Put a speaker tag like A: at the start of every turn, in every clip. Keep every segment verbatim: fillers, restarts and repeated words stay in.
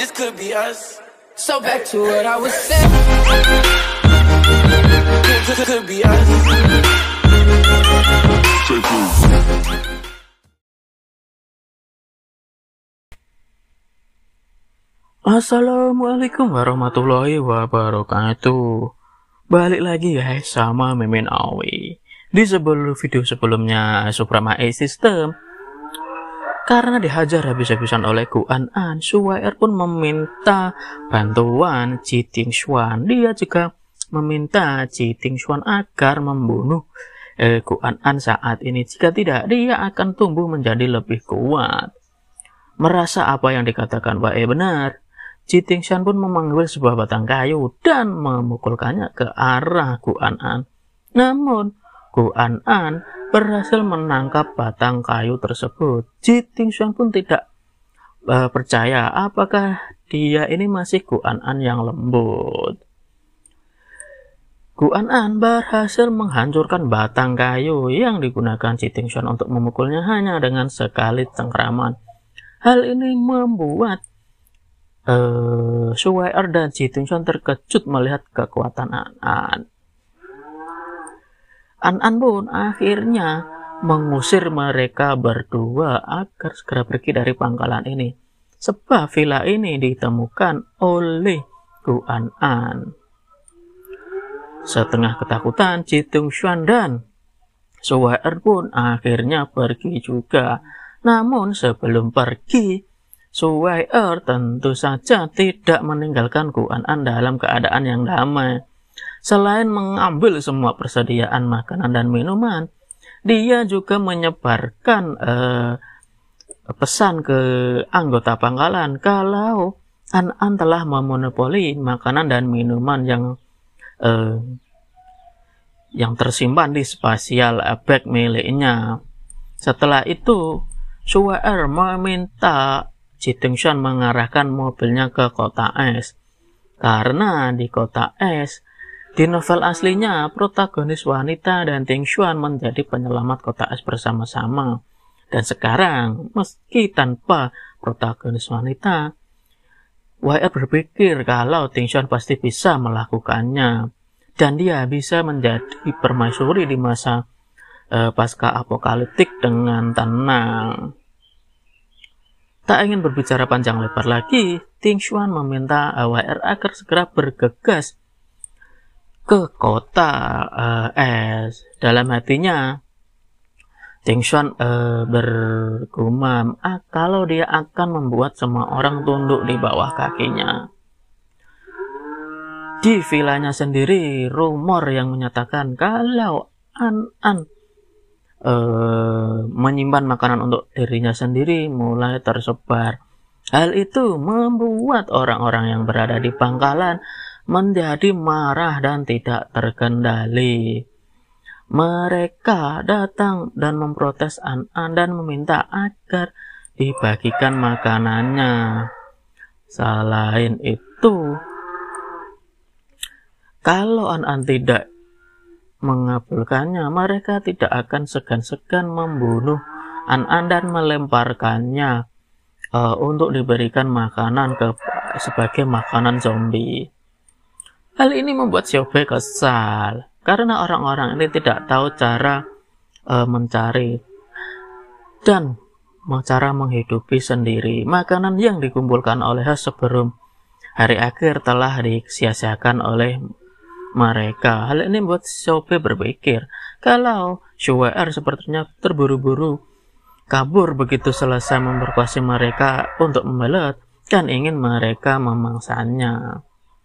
A: this could be us. So back to what I was saying. This could be us.
B: Assalamualaikum warahmatullahi wabarakatuh. Balik lagi guys sama Mimin Awi. Di sebelum video sebelumnya Suprema A System, karena dihajar habis-habisan oleh Gu An-an, Suwair pun meminta bantuan Ji Tingshuan. Dia juga meminta Ji Tingshuan agar membunuh eh, Gu An-an saat ini. Jika tidak, dia akan tumbuh menjadi lebih kuat. Merasa apa yang dikatakan Wae benar, Ji Tingshuan pun mengambil sebuah batang kayu dan memukulkannya ke arah Gu An-an. Namun, Gu An-an berhasil menangkap batang kayu tersebut. Ji Tingshuan pun tidak uh, percaya apakah dia ini masih Gu An-an yang lembut. Gu An-an berhasil menghancurkan batang kayu yang digunakan Ji Tingshuan untuk memukulnya hanya dengan sekali cengkraman. Hal ini membuat Uh, Suwair dan Ji Tingshuan terkejut melihat kekuatan An-an. An-an pun akhirnya mengusir mereka berdua agar segera pergi dari pangkalan ini, sebab villa ini ditemukan oleh Gu An-an. Setengah ketakutan, Ji Tingshuan dan Suwair pun akhirnya pergi juga. Namun sebelum pergi, Suwair tentu saja tidak meninggalkan Gu An-an dalam keadaan yang damai. Selain mengambil semua persediaan makanan dan minuman, dia juga menyebarkan eh, pesan ke anggota pangkalan kalau An-an telah memonopoli makanan dan minuman yang eh, yang tersimpan di spasial bag miliknya. Setelah itu, Suwair meminta Ji Tingshuan mengarahkan mobilnya ke kota es. Karena di kota es, di novel aslinya, protagonis wanita dan Tingshuan menjadi penyelamat kota es bersama-sama. Dan sekarang, meski tanpa protagonis wanita, Wae berpikir kalau Tingshuan pasti bisa melakukannya. Dan dia bisa menjadi permaisuri di masa eh, pasca apokaliptik dengan tenang. Tak ingin berbicara panjang lebar lagi, Tingshuan meminta Wae agar segera bergegas ke kota uh, es. Dalam hatinya, Tingshuan uh, bergumam ah, kalau dia akan membuat semua orang tunduk di bawah kakinya. Di vilanya sendiri, rumor yang menyatakan kalau An-an Uh, menyimpan makanan untuk dirinya sendiri mulai tersebar. Hal itu membuat orang-orang yang berada di pangkalan menjadi marah dan tidak terkendali. Mereka datang dan memprotes An-an dan meminta agar dibagikan makanannya. Selain itu, kalau An-an tidak mengabulkannya, mereka tidak akan segan-segan membunuh An-an dan melemparkannya uh, untuk diberikan makanan ke sebagai makanan zombie. Hal ini membuat Xiaobei kesal karena orang-orang ini tidak tahu cara uh, mencari dan cara menghidupi sendiri. Makanan yang dikumpulkan oleh He sebelum hari akhir telah disia-siakan oleh mereka. Hal ini membuat Xiaobei berpikir kalau Suwair sepertinya terburu-buru kabur begitu selesai memperkuasa mereka untuk membalas dan ingin mereka memangsanya.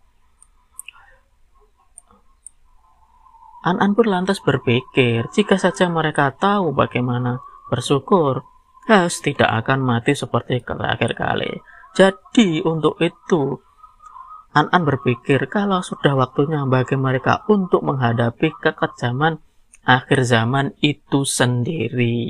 B: An-an pun lantas berpikir jika saja mereka tahu bagaimana bersyukur, Has tidak akan mati seperti terakhir kali. Jadi untuk itu An-an berpikir kalau sudah waktunya bagi mereka untuk menghadapi kekejaman akhir zaman itu sendiri.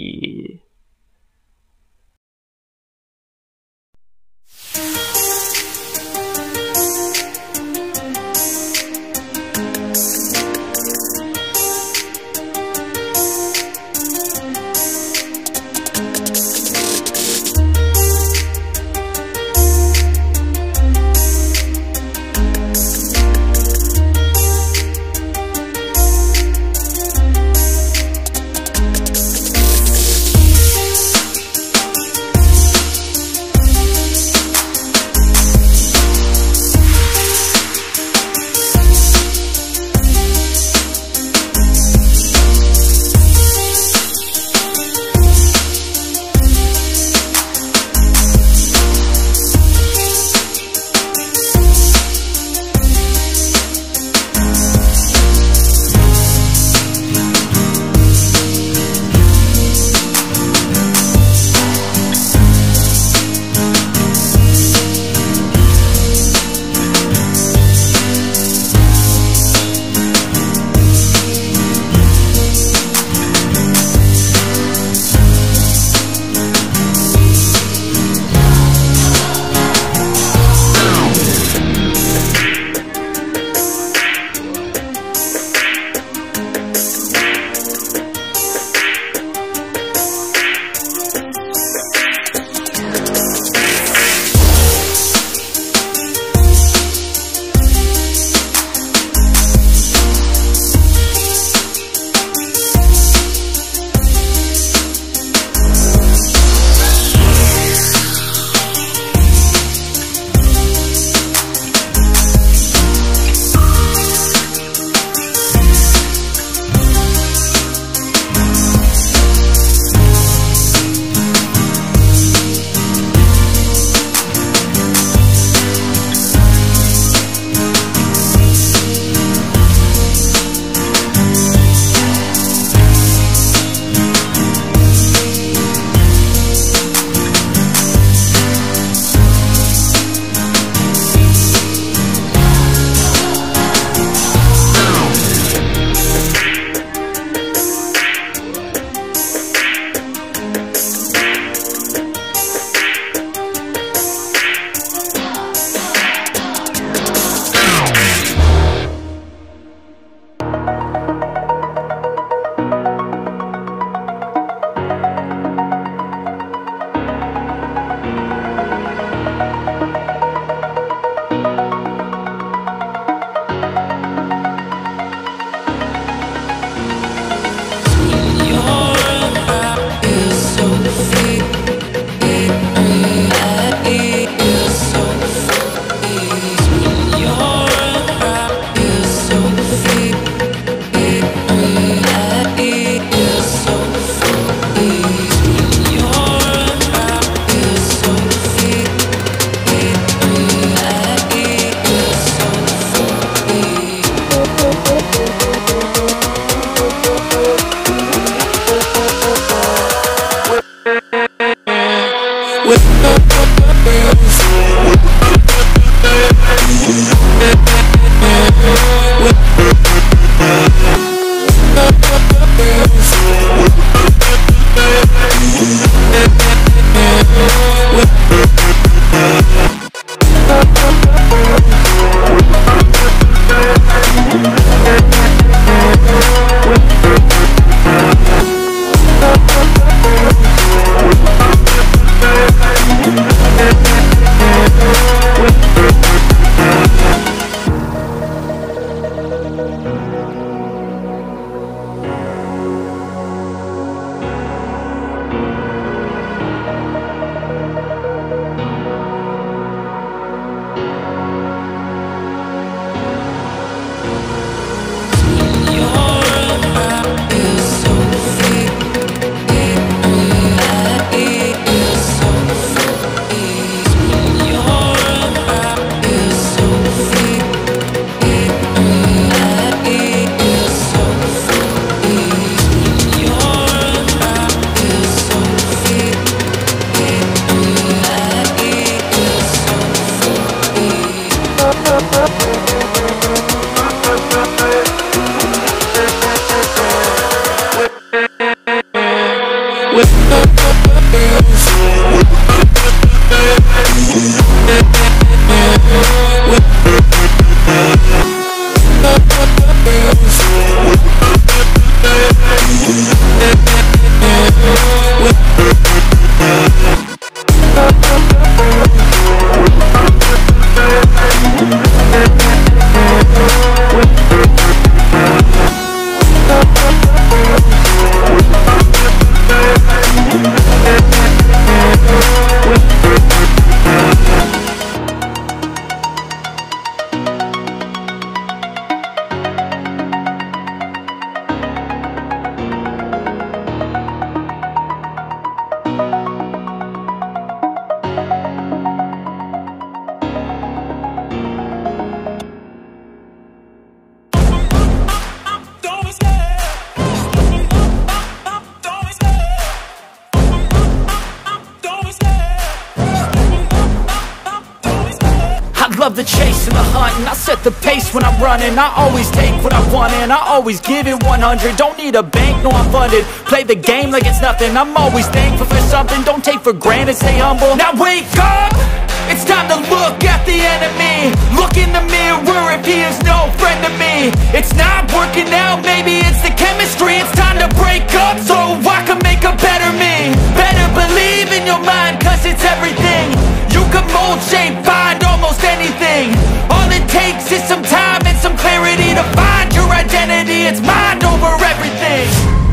C: Love the chase and the hunt, and I set the pace when I'm running. I always take what I want and I always give it one hundred. Don't need a bank, no I'm funded. Play the game like it's nothing. I'm always thankful for something. Don't take for granted, stay humble. Now wake up! It's time to look at the enemy. Look in the mirror if he is no friend to me. It's not working out, maybe it's the chemistry. It's time to break up so I can make a better me. Better believe in your mind, cause it's everything. You can mold, shape, find almost anything. All it takes is some time and some clarity to find your identity. It's mind over everything.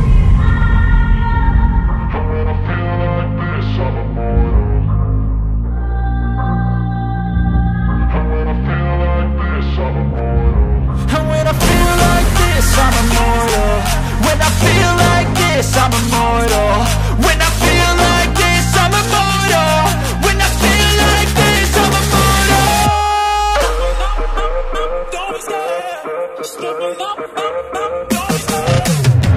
C: And when I feel like this, I'm immortal. When I feel like this, I'm immortal. When I feel like this, I'm immortal. When I feel like this, I'm immortal. Don't stop, stop, stop, don't stop.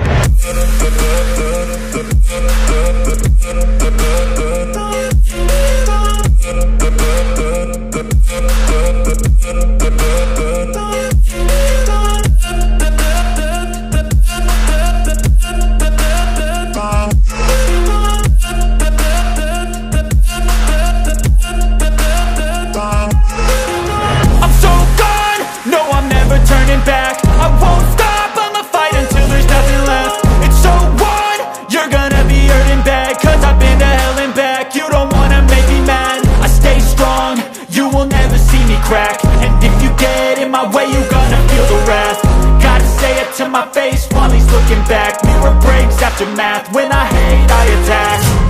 C: And if you get in my way, you gonna feel the wrath. Gotta say it to my face while he's looking back. Mirror breaks after math. When I hate, I attack.